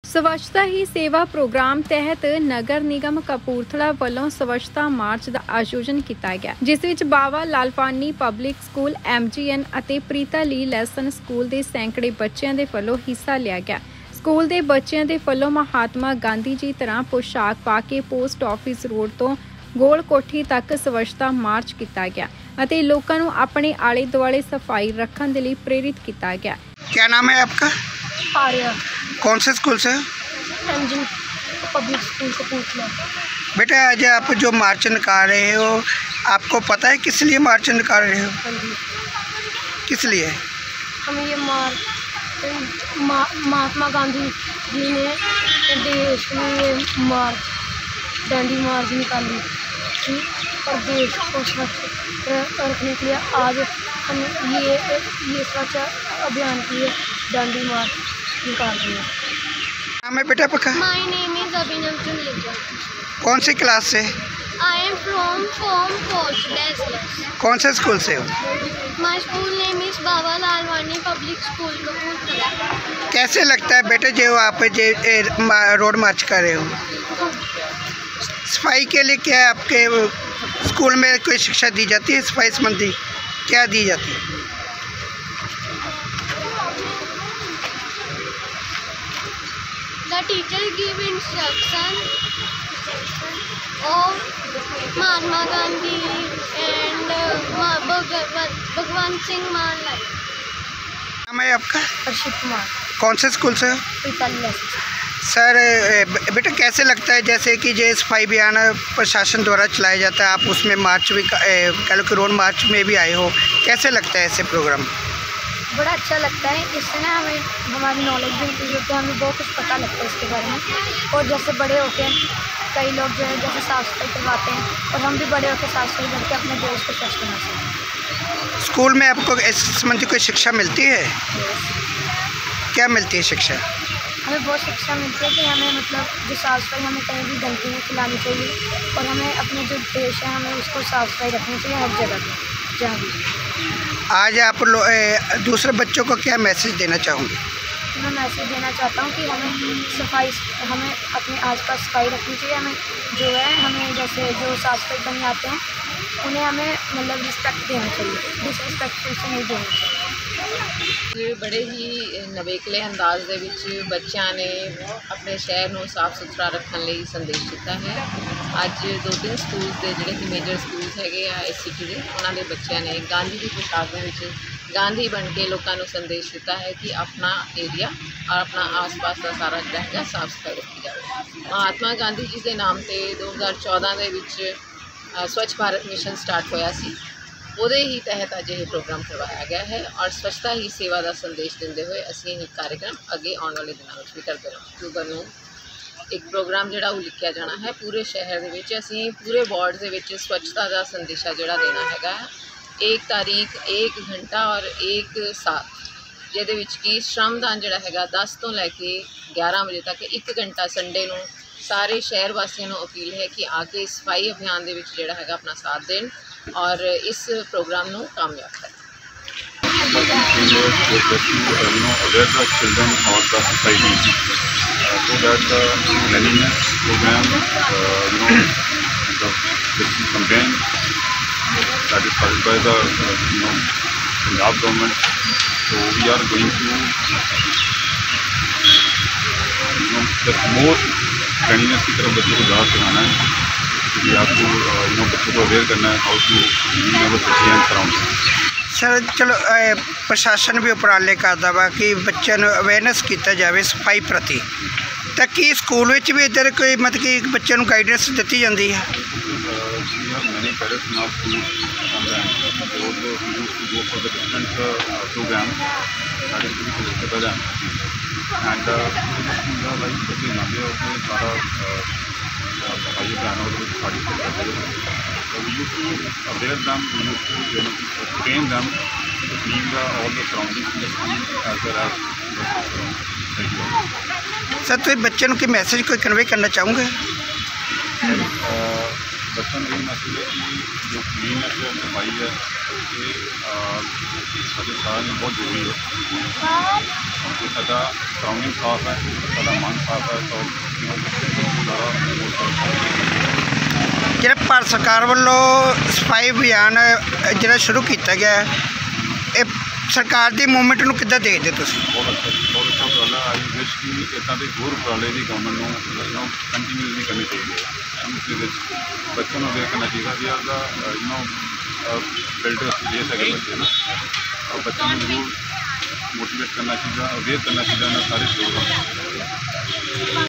स्वच्छता ही सेवा प्रोग्राम तहत नगर निगम कपूरथला वालों स्वच्छता मार्च का आयोजन किया गया, जिस विच Bawa Lalpani public school MGN ਅਤੇ ਪ੍ਰੀਤਾ ਲੀ ਲੈਸਨ ਸਕੂਲ ਦੇ ਸੈਂਕੜੇ ਬੱਚਿਆਂ ਦੇ ਵੱਲੋਂ ਹਿੱਸਾ ਲਿਆ ਗਿਆ। ਸਕੂਲ ਦੇ ਬੱਚਿਆਂ ਦੇ ਵੱਲੋਂ ਮਹਾਤਮਾ ਗਾਂਧੀ ਜੀ ਤਰ੍ਹਾਂ ਪੋਸ਼ਾਕ ਪਾ ਕੇ ਪੋਸਟ ਆਫਿਸ ਰੋਡ ਤੋਂ ਗੋਲ ਕੋਠੀ ਤੱਕ स्वच्छता मार्च किया गया ਅਤੇ ਲੋਕਾਂ ਨੂੰ ਆਪਣੇ ਆਲੇ ਦੁਆਲੇ ਸਫਾਈ ਰੱਖਣ ਦੇ ਲਈ प्रेरित किया गया। क्या नाम है आपका? आर्या। कौन से स्कूल से? MGN पब्लिक स्कूल से पूछ लो। बेटा आज आप जो मार्च निकाल रहे हो, आपको पता है किस लिए मार्च निकाल रहे हो? हाँ जी, किस लिए? हम ये महात्मा गांधी जी ने देश में मार्च दांडी मार्च निकाली थी और देश को स्वच्छ रखने के लिए आज हम ये स्वच्छ अभियान के लिए दांडी मार्च निकाल रहे हैं। नाम है बेटा आपका? My name is Abhinav Chunlia. कौन सी क्लास से? I am from fourth bachelors. कौन से स्कूल से हो? My school name is Baba Lalwani public school Kapurthala. कैसे लगता है बेटा जो आप रोड मार्च कर रहे हो? सफाई के लिए क्या आपके स्कूल में कोई शिक्षा दी जाती है? सफाई संबंधी क्या दी जाती है? The teacher give instruction of Mahatma Gandhi and भगवान सिंह मान। नाम है आपका? हर्षित कुमार। कौन से स्कूल से हो? प्रीता। सर बेटा कैसे लगता है जैसे कि जो सफाई अभियान प्रशासन द्वारा चलाया जाता है, आप उसमें मार्च भी कह लो कि रोड मार्च में भी आए हो, कैसे लगता है ऐसे प्रोग्राम? बड़ा अच्छा लगता है, इससे ना हमें हमारी नॉलेज भी इंक्रीज होती है, हमें बहुत कुछ पता लगता है इसके बारे में। और जैसे बड़े होकर कई लोग जो है जैसे साफ़ सफाई करवाते हैं और हम भी बड़े होकर साफ़ सफाई करके अपने देश को स्वच्छ बना सकते हैं। स्कूल में आपको इस संबंधी कोई शिक्षा मिलती है? क्या मिलती है शिक्षा? हमें बहुत शिक्षा मिलती है कि हमें मतलब जो साफ़ सफाई हमें कहीं भी गंदगी नहीं फैलानी चाहिए और हमें अपने जो देश है हमें उसको साफ़ सफाई रखनी चाहिए हर जगह पर जहाँ भी। आज आप दूसरे बच्चों को क्या मैसेज देना चाहोगे? मैं मैसेज देना चाहता हूँ कि हमें अपने आसपास सफाई रखनी चाहिए। हमें जो है हमें जैसे जो साफ़ सफाई करने आते हैं उन्हें हमें मतलब रिस्पेक्ट देना चाहिए, डिसरिस्पेक्टफुल से नहीं देना चाहिए। बड़े ही नवेकले अंदाज ਦੇ ਵਿੱਚ ਬੱਚਿਆਂ ਨੇ ਆਪਣੇ ਸ਼ਹਿਰ ਨੂੰ ਸਾਫ਼ ਸੁਥਰਾ ਰੱਖਣ ਲਈ ਸੰਦੇਸ਼ ਦਿੱਤਾ ਹੈ। ਅੱਜ 2-3 ਸਕੂਲਸ ਦੇ ਜਿਹੜੇ ਕਿ ਮੇਜਰ ਸਕੂਲਸ ਹੈਗੇ ਆ ਇਸ ਸਿਟੀ ਦੇ, ਉਹਨਾਂ ਦੇ ਬੱਚਿਆਂ ਨੇ ਗਾਂਧੀ ਦੀ ਪੋਸ਼ਾਕ ਦੇ ਵਿੱਚ ਗਾਂਧੀ ਬਣ ਕੇ ਲੋਕਾਂ ਨੂੰ ਸੰਦੇਸ਼ ਦਿੱਤਾ ਹੈ ਕਿ ਆਪਣਾ ਏਰੀਆ ਔਰ ਆਪਣਾ ਆਸ-ਪਾਸ ਦਾ ਸਾਰਾ ਜਿਹੜਾ ਹੈਗਾ ਸਾਫ਼ ਸਫਾਈ ਰੱਖੀ ਜਾਵੇ। ਮਹਾਤਮਾ ਗਾਂਧੀ ਜੀ ਦੇ ਨਾਮ ਤੇ 2014 ਦੇ ਵਿੱਚ स्वच्छ भारत मिशन स्टार्ट होया सी, ਉਹਦੇ ਹੀ ਤਹਿਤ ਅੱਜ ਇਹ ਪ੍ਰੋਗਰਾਮ ਕਰਵਾਇਆ ਗਿਆ ਹੈ ਔਰ ਸਵੱਛਤਾ ਹੀ ਸੇਵਾ ਦਾ ਸੰਦੇਸ਼ ਦਿੰਦੇ ਹੋਏ ਅਸੀਂ ਇਹ ਕਾਰਜਕ੍ਰਮ ਅੱਗੇ ਆਉਣ ਵਾਲੇ ਦਿਨਾਂ ਵਿੱਚ ਵੀ ਕਰਦੇ ਰਹਾਂਗੇ। ਅਕਤੂਬਰ ਨੂੰ ਇੱਕ ਪ੍ਰੋਗਰਾਮ ਜਿਹੜਾ ਉਹ ਲਿਖਿਆ ਜਾਣਾ ਹੈ ਪੂਰੇ ਸ਼ਹਿਰ ਦੇ ਵਿੱਚ। ਅਸੀਂ ਪੂਰੇ ਵਾਰਡ ਦੇ ਵਿੱਚ ਸਵੱਛਤਾ ਦਾ ਸੰਦੇਸ਼ਾ ਜਿਹੜਾ ਦੇਣਾ ਹੈਗਾ, 1 ਤਾਰੀਖ 1 घंटा और 1 साथ, ਜਿਹਦੇ ਵਿੱਚ ਕਿ ਸ਼੍ਰਮਦਾਨ ਜਿਹੜਾ ਹੈਗਾ 10 ਤੋਂ ਲੈ ਕੇ 11 ਵਜੇ ਤੱਕ 1 घंटा ਸੰਡੇ ਨੂੰ ਸਾਰੇ ਸ਼ਹਿਰ ਵਾਸੀਆਂ ਨੂੰ ਅਪੀਲ ਹੈ ਕਿ ਆ ਕੇ ਸਫਾਈ ਅਭਿਆਨ ਦੇ ਵਿੱਚ ਜਿਹੜਾ ਹੈਗਾ ਆਪਣਾ ਸਾਥ ਦੇਣ और इस प्रोग्राम को कामयाब करें। क्लीनिनेस की तरफ बच्चों को ज़्यादा सिखाना है कि आपको बच्चों को अवेयर करना है how to clean city and surrounding. Sir चलो प्रशासन भी उपराले करता वा कि बच्चों को अवेयरनेस किया जाए सफाई प्रति, तो कि स्कूल में भी इधर कोई मतलब कि बच्चों को गाइडेंस दी जाती है? Many parents in our school go for the different program that is to be suggested by them and like बच्चे जानते हो कि सारा सफाई अभियान और पार्टिसिपेट करते हैं। So we used to aware them, we used to train them to clean all the surroundings in the school as well as the surroundings. Sir तो बच्चों को मैसेज कोई कन्वे करना चाहूँगा? बच्चों को मैसेज है कि जो क्लीन है सफाई है ये सारे साल में बहुत जरूरी है। क्योंकि साडा सराउंडिंग साफ है, साडा मन साफ है, तो सारा ਜਿਹੜਾ ਭਾਰਤ ਸਰਕਾਰ ਵੱਲੋਂ ਸਫਾਈ ਅਭਿਆਨ ਜਿਹੜਾ ਸ਼ੁਰੂ ਕੀਤਾ ਗਿਆ ਹੈ, ਇਹ ਸਰਕਾਰ ਦੀ ਮੂਵਮੈਂਟ ਨੂੰ ਕਿੱਦਾਂ ਦੇਖਦੇ ਤੁਸੀਂ? बहुत अच्छा उपराला है। आई विश कि इदा के होर उपराले भी गवर्नमेंट को कंटिन्यूसली करनी चाहिए। उसके बच्चों को अवेयर करना चाहिए कि आपका बिल्डर प्लेस है बच्चे ना, बच्चों को जरूर मोटिवेट करना चाहिए, अवेयर करना चाहिए सारे स्टूडेंट्स।